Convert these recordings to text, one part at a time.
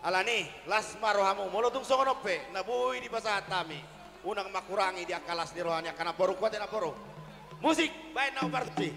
Alani las marohamu molo tung songonope nabui di pasatami unang makurangi dia kalas di rohanya karena boru kuat na boru musik baik na party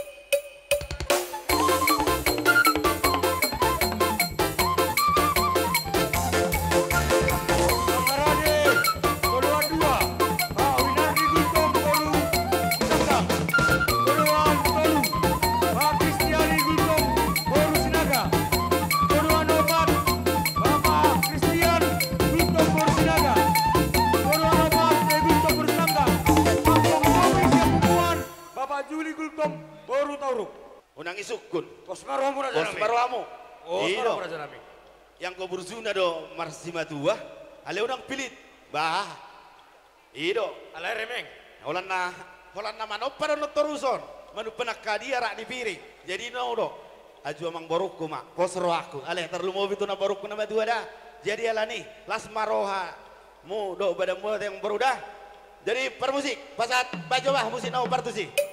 unang isukun Bos marohamu oh iyo yang kau berzuna do marsima tua ale unang pilit bah ido alai remeng holan na manopar no toruson manu penakadia rak di piring jadi no do aju amang borokku mak kosro aku ale terlumo itu na borokku nama dua dah jadi alani las maroha mu do badan mu yang berudah jadi permusik pasat baju bah musik no partusi